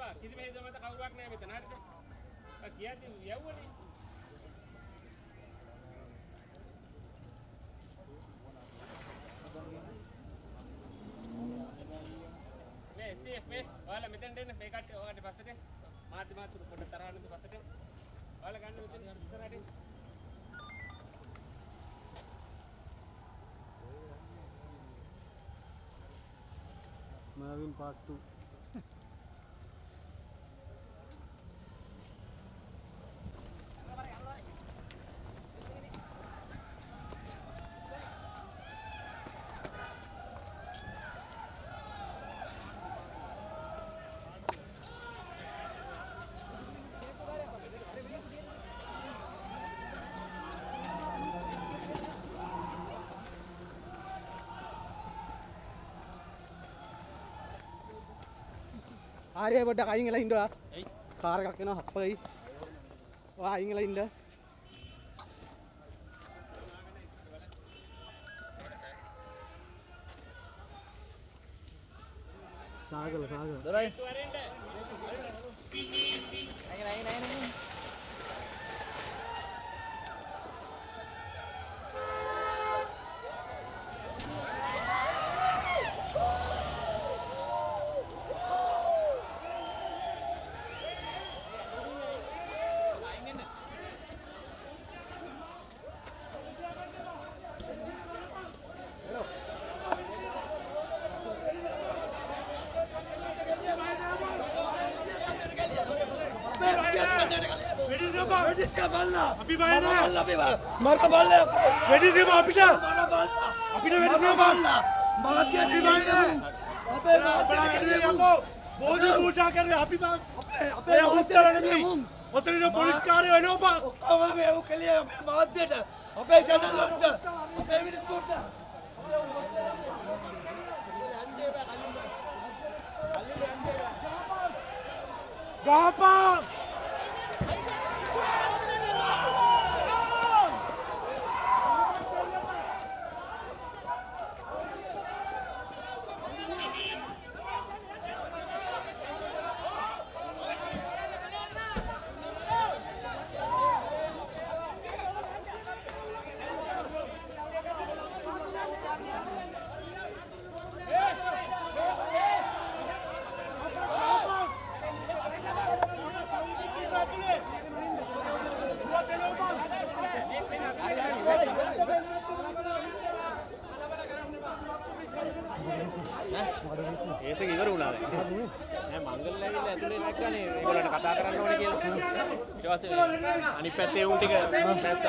එපා. කිසිම හේතුවක් මත කවුරක් නැහැ මෙතන. හරිද? කියද්දි යවුවනේ. මේ ස්ටීෆ් මේ ඔයාලා මෙතෙන්ට එන්න මේ කට්ටිය ඔයාලට පස්සට මාතුරු පොඩ තරහන්න පස්සට ඔයාලා ගන්න මෙතන ඉස්සරහට Marvin Part 2. ආරේ පොඩ්ඩක් අයින් වෙලා ඉන්නවා. එයි. කාර් එකක් එනවා හප්පගයි. ඔයා අයින් වෙලා ඉන්න. සාගල. දොරයි. අයින්. අපි බයනවා අපි මරක බල්ලා වෙඩි දෙම අපිට බල්ලා මාත්‍ය දිවයින අපේ මාත්‍ය යකෝ බෝධි පූජා කරේ අපි අපේ උත්තර නෙමෙයි ඔතන පොලිස් කාර්යය එනවා බා ඔක්කොම මේ ඔකලිය අපේ මාත්‍යට අපේ channel වලට අපේ මිනිස්සුන්ට ගාපා ඒක ඉවර වුණා දැන්. නෑ මංගල ලැබිලා ඇතුලේ නැග්ගානේ. ඒගොල්ලන්ට කතා කරන්න ඕනේ කියලා. ඊට පස්සේ අනිත් පැත්තේ උන් ටික නැස්සා.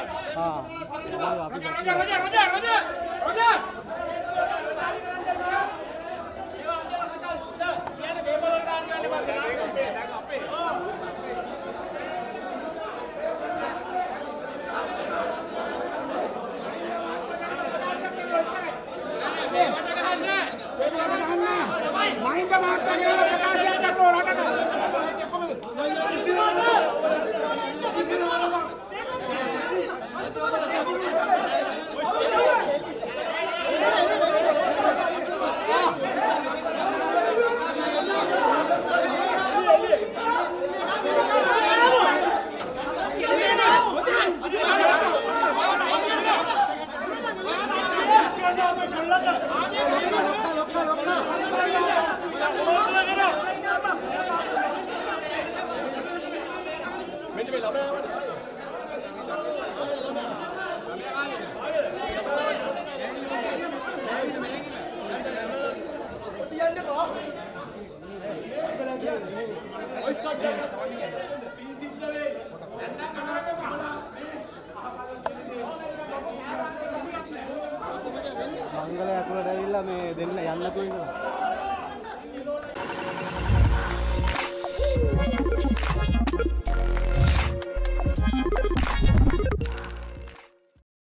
මහින්ද මහත්තයා කියලා ප්‍රකාශයක් කරනවා රටට. මංගලයක් වලට ඇවිල්ලා මේ දෙන්න යන්නකෝ ඉන්නවා.